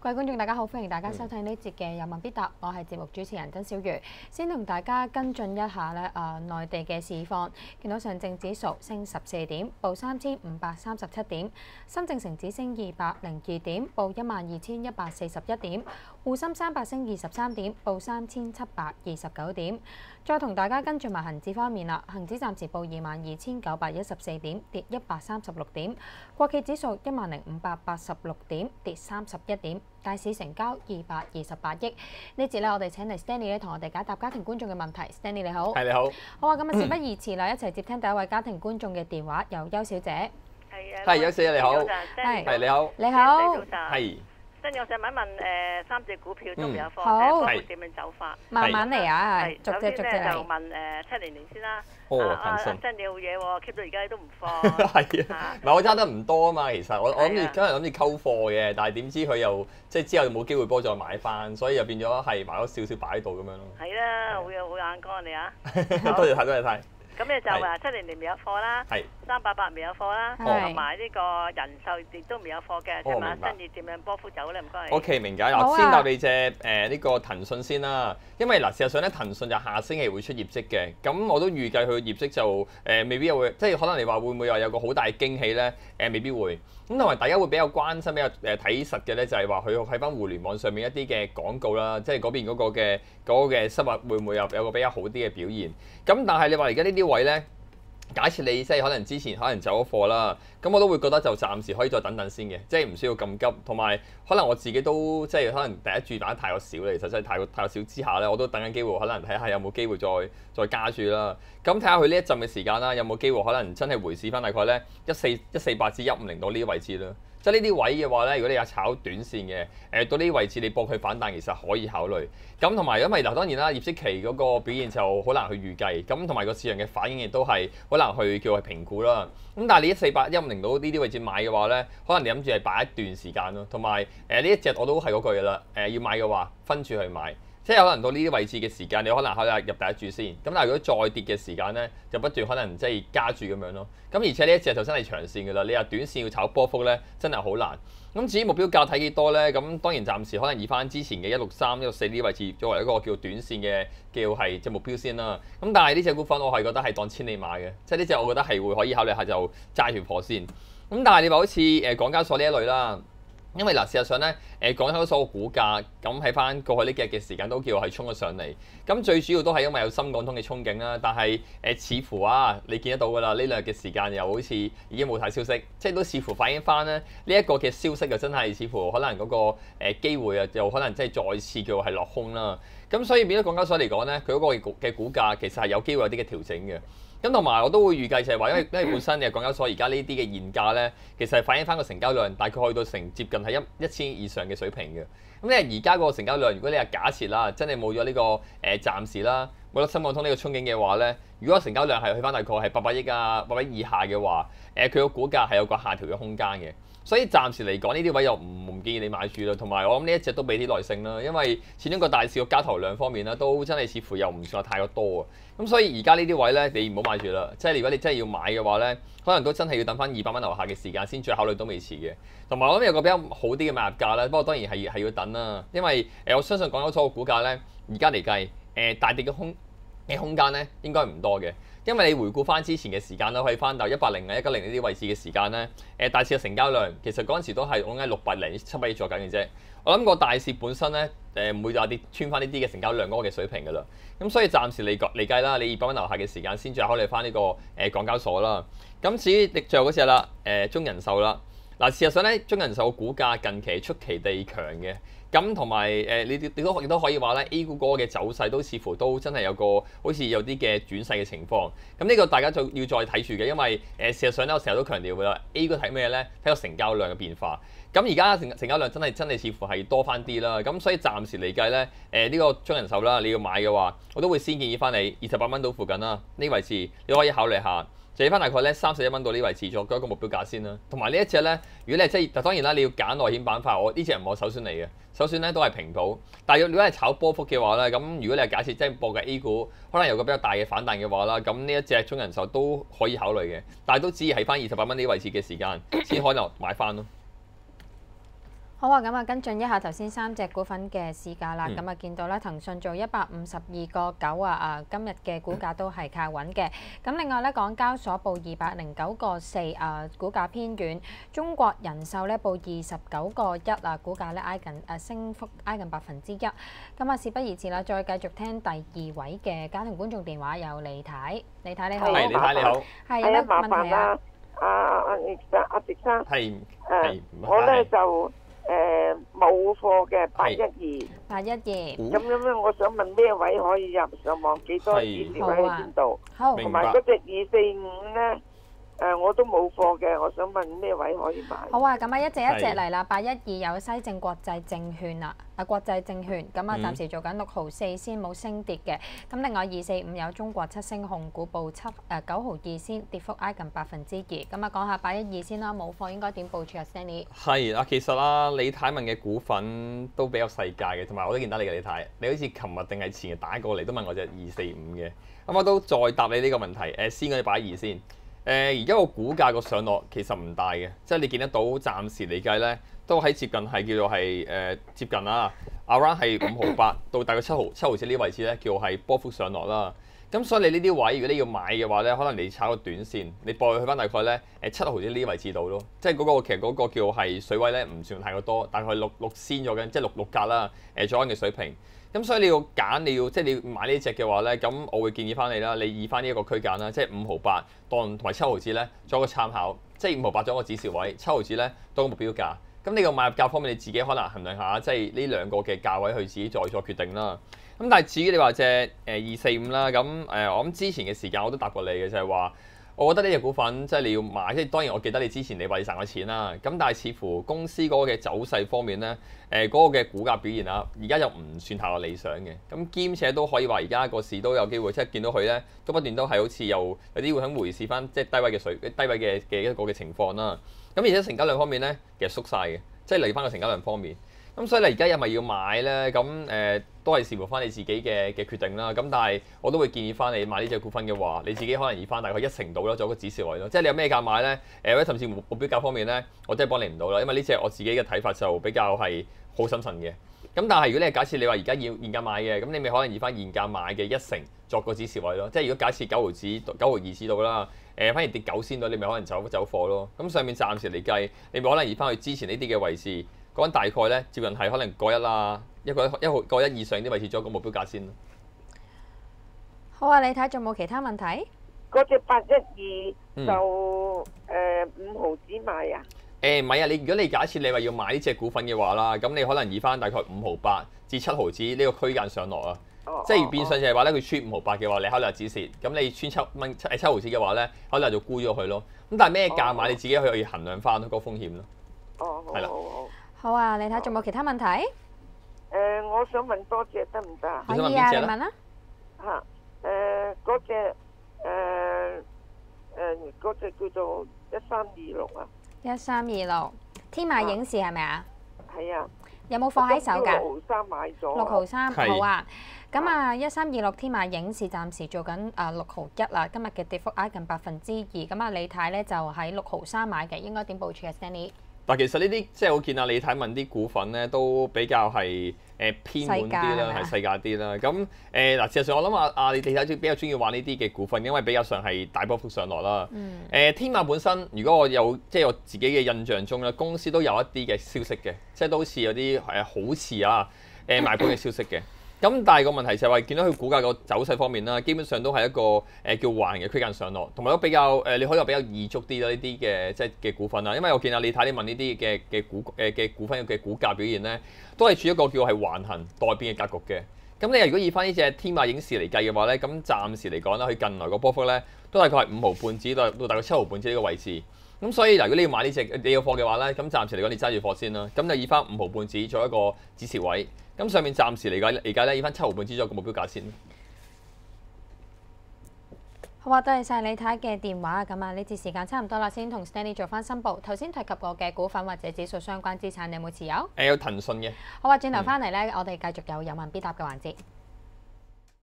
各位觀眾大家好，歡迎大家收睇呢節嘅有問必答，我係節目主持人曾小瑜。先同大家跟進一下咧，內地嘅市況，見到上證指數升14點，報3537點；深證成指升202點，報12141點；滬深300升23點，報3729點。再同大家跟進埋恒指方面啦，恒指暫時報22,914點，跌136點；國企指數10,586點，跌31點。大市成交228億。呢節咧，我哋請嚟 Stanley 咧同我哋解答家庭觀眾嘅問題。Stanley 你好， 係你好。 好啊，咁啊事不宜遲啦，一齊接聽第一位家庭觀眾嘅電話，由邱小姐。 係邱小姐你好， 係你好， 你好， 係。 跟住我想問一問3隻股票都未有貨， 好睇點樣走法？ 慢慢嚟啊，逐隻就嚟。 問700先啦。 騰訊真係好嘢喎 ，keep 到而家都唔放。 係啊，唔係我揸得唔多啊嘛，其實我諗住今日諗住溝貨嘅，但係點知佢又即係之後冇機會幫我再買翻，所以又變咗係買咗少少擺喺度咁樣咯。 係啦，好眼光你啊！ 多謝晒，多謝晒。 咁你就話700未有貨啦，388未有貨啦，同埋呢個人壽亦都未有貨嘅，即係嘛？跟住點樣波幅走咧？唔該。 OK，明解。嗱，先答你隻呢個騰訊先啦，因為嗱事實上咧，騰訊就下星期會出業績嘅，咁我都預計佢業績就未必又會，即係可能你話會唔會話有個好大嘅驚喜咧？未必會。咁同埋大家會比較關心、比較睇實嘅咧，就係話佢喺翻互聯網上面一啲嘅廣告啦，即係嗰邊嗰個嘅收入會唔會有個比較好啲嘅表現？咁但係你話而家呢啲位咧，假設你即係可能之前可能走咗貨啦，咁我都會覺得就暫時可以再等等先嘅，即係唔需要咁急。同埋可能我自己都即係可能第一注打得太過少啦，其實真係太過少之下咧，我都等緊機會，可能睇下有冇機會再加注啦。咁睇下佢呢一陣嘅時間啦，有冇機會可能真係回試翻大概咧148至150到呢啲位置啦。即係呢啲位嘅話咧，如果你有炒短線嘅，到呢啲位置你搏佢反彈，其實可以考慮。咁同埋因為嗱當然啦，業績期嗰個表現就好難去預計，咁同埋個市場嘅反應亦都係好難去叫佢評估啦。咁但係你148、150到呢啲位置買嘅話咧，可能你諗住係擺一段時間咯。同埋呢一隻我都係嗰句嘅啦，要買嘅話分住去買。即係可能到呢啲位置嘅時間，你可能考慮入第一注先。咁但係如果再跌嘅時間咧，就不斷可能即係加注咁樣咯。咁而且呢一隻就真係長線㗎啦。你話短線要炒波幅咧，真係好難。咁至於目標價睇幾多咧？咁當然暫時可能以翻之前嘅163、164呢啲位置作為一個叫短線嘅叫係即係目標先啦。咁但係呢隻股份我係覺得係當千里馬嘅，即係呢隻我覺得係會可以考慮下就揸住貨先。咁但係你話好似港交所呢一類啦。因為嗱，事實上咧，港交所個股價咁喺翻過去呢幾日嘅時間都叫係衝咗上嚟。咁最主要都係因為有深港通嘅憧憬啦。但係似乎你見得到㗎啦，呢兩日嘅時間又好似已經冇晒消息，即係都似乎反映翻咧呢一個嘅消息就真係似乎可能嗰個機會啊，又可能即係再次叫係落空啦。咁所以變咗港交所嚟講咧，佢嗰個嘅股價其實係有機會有啲嘅調整嘅。咁同埋我都會預計就係話，因為本身嘅港交所而家呢啲嘅現價咧，其實係反映翻個成交量大概去到接近係1000以上嘅水平嘅。咁你而家個成交量，如果你係假設啦，真係冇咗呢個暫時啦，冇咗深港通呢個憧憬嘅話咧，如果成交量係去翻大概係800億800億以下嘅話，佢個股價係有個下調嘅空間嘅。所以暫時嚟講，呢啲位又唔建議你買住啦。同埋我諗呢一隻都俾啲耐性啦，因為始終個大市個交投量方面啦，都真係似乎又唔算話太過多啊。咁所以而家呢啲位咧，你唔好買住啦。即係如果你真係要買嘅話咧，可能都真係要等翻200蚊樓下嘅時間先再考慮都未遲嘅。同埋我諗有個比較好啲嘅買入價啦，不過當然係要等啦，因為我相信港交所個股價咧，而家嚟計大跌嘅空間咧應該唔多嘅。因為你回顧翻之前嘅時間啦，可以翻到180啊、190呢啲位置嘅時間咧，大市嘅成交量其實嗰陣時都係講緊600、700億左右緊嘅啫。我諗個大市本身咧，唔會話跌穿翻呢啲嘅成交量嗰個嘅水平㗎啦。咁所以暫時嚟計啦，你200蚊樓下嘅時間先再考慮翻呢個港交所啦。咁至於最後嗰隻啦，中人壽啦。嗱，事實上咧，中人壽嘅股價近期出奇地強嘅。咁同埋你亦都可以話咧 ，A 股嗰個嘅走勢都似乎都真係有個好似有啲嘅轉勢嘅情況。咁呢個大家就要再睇住嘅，因為事實上咧，我成日都強調㗎啦，A 股睇咩咧？睇個成交量嘅變化。咁而家成交量真係似乎係多翻啲啦。咁所以暫時嚟計咧，呢個中人壽啦，你要買嘅話，我都會先建議翻你28蚊到附近啦，呢位置你可以考慮下。借翻大概咧31蚊到呢位置作一個目標價先啦。同埋呢一隻咧，如果你係即係當然啦，你要揀內險板塊，我呢隻唔係我首選嚟嘅，首選咧都係平保。但係如果係炒波幅嘅話咧，咁如果你係假設即係博嘅 A 股，可能有個比較大嘅反彈嘅話啦，咁呢一隻中人壽都可以考慮嘅。但係都只係喺翻28蚊呢位置嘅時間先可能買翻咯。 好啊，咁啊跟進一下頭先3隻股份嘅市價啦。咁啊見到咧，騰訊做152.9啊，今日嘅股價都係靠穩嘅。咁另外咧，港交所報209.4啊，股價偏軟。中國人壽咧報29.1啊，股價咧挨近升幅挨近1%。咁啊事不宜遲啦，再繼續聽第2位嘅家庭觀眾電話，有李太。李太你好。 係李太你好。 係有咩問題啊？ 阿狄生。 係。 我咧就冇貨嘅812。 812。 咁咧，我想問咩位可以入？上網幾多指示位喺邊度？ 好。 同埋嗰隻245咧。我都冇貨嘅，我想問咩位可以買？ 好啊，咁啊一隻嚟啦，812有西證國際證券啦，國際證券，咁啊暫時做緊6毫4先，冇升跌嘅。咁另外245有中國七星控股報9毫2先，跌幅挨近2%。咁啊講下812先啦，冇貨應該點部署啊 Stanley？ 係啊，其實啦，李太問嘅股份都比較細價嘅，同埋我都見得你嘅李太，你好似琴日定係前日打過嚟都問我隻245嘅，咁我都再答你呢個問題。先嗰啲812先。而家個股價個上落其實唔大嘅，即係你見得到暫時嚟計咧，都喺接近係叫做係接近啦，around 係5毫8到大概7毫4呢啲位置咧，叫係波幅上落啦。咁所以你呢啲位如果你要買嘅話咧，可能你炒個短線，你博去翻大概咧7毫4呢啲位置度咯。即係嗰個其實嗰個叫係水位咧唔算太過多，大概6仙咗緊，即係6格啦左右嘅水平。咁所以你要揀，即係你要買呢隻嘅話咧，咁我會建議翻你啦，你以翻呢一個區間啦，即係5毫8當同埋7毫紙咧作一個參考，即係5毫8作一個指示位，7毫紙咧當個目標價。咁呢個買入價方面你自己可能衡量下，即係呢兩個嘅價位去自己再作決定啦。咁但係至於你話隻245啦，咁我諗之前嘅時間我都答過你嘅，就係話我覺得呢隻股份即係你要買，即係當然我記得你之前你話你賺過錢啦，咁但係似乎公司嗰個嘅走勢方面咧，嗰個嘅股價表現啊，而家又唔算太過理想嘅，咁兼且都可以話而家個市都有機會，即係見到佢咧都不斷都係好似有啲會響回試翻即係低位嘅一個嘅情況啦。咁而且成交量方面咧其實縮晒嘅，即係嚟翻個成交量方面。咁所以你而家係咪要買咧？咁都係視乎翻你自己嘅決定啦。咁但係我都會建議翻你買呢隻股份嘅話，你自己可能以翻大概1成度啦，做一個指示位咯。即係你有咩價買咧？或者甚至目標價方面咧，我真係幫你唔到啦。因為呢隻我自己嘅睇法就比較係好審慎嘅。咁但係如果你係假設你話而家要現價買嘅，咁你咪可能以翻現價買嘅1成作個指示位咯。即係如果假設9毫2至到啦，反而跌9仙到，你咪可能走貨咯。咁上面暫時嚟計，你咪可能以翻去之前呢啲嘅位置。講大概咧，接近係可能過1啦，過1以上啲位置做一個目標價先咯。 好啊，你睇仲冇其他問題？ 嗰隻812就5毫紙買啊？ 唔係啊，如果你假設你話要買呢隻股份嘅話啦，咁你可能以翻大概5毫8至7毫紙呢個區間上落啊。即係變相就係話咧，佢穿5毫8嘅話，你考慮下止蝕；咁你穿7毫紙嘅話咧，考慮下就沽咗佢咯。咁但係咩價買你自己可以衡量翻嗰個風險咯。係啦。 好啊，你睇仲冇其他問題？ 我想問多隻得唔得？ 可以啊，你問啦。 嚇，嗰隻叫做1326啊。 1326，天馬影視係咪啊？ 係啊。 有冇貨喺手㗎 ？6毫3買咗。 6毫3，好啊。咁啊，1326天馬影視暫時做緊6毫1啦，今日嘅跌幅挨近2%。咁啊，李太咧就喺6毫3買嘅，應該點部署啊 Stanley？ 但其實呢啲即係我見阿李太問啲股份咧，都比較係偏滿啲啦，係細價啲啦。咁嗱，事實上我諗阿李太比較中意玩呢啲嘅股份，因為比較上係大波幅上落啦。天馬本身，如果我有即係我自己嘅印象中咧，公司都有一啲嘅消息嘅，即係都好似有啲好似賣盤嘅消息嘅。咁但係個問題就係話，見到佢股價個走勢方面啦，基本上都係一個叫橫嘅區間上落，同埋都比較你可以話比較易捉啲啦呢啲嘅即係嘅股份啦。因為我見阿李太你問呢啲嘅股份嘅股價表現咧，都係處於一個叫係橫行待變嘅格局嘅。咁你如果以翻呢隻天馬影視嚟計嘅話咧，咁暫時嚟講啦，佢近來個波幅咧都大概係5毫半至到大概7毫半至呢個位置。咁所以如果你要買呢隻你有貨嘅話咧，咁暫時嚟講你揸住貨先啦。咁就以翻5毫半至做一個指示位。咁上面暫時嚟計咧，以翻7毫半支咗個目標價先。 好啊，多謝晒李太嘅電話。咁啊，呢節時間差唔多啦，先同 Stanley 做翻申報。頭先提及過嘅股份或者指數相關資產，你有冇持有？ 有騰訊嘅。 好啊，轉頭翻嚟咧，我哋繼續有問必答嘅環節。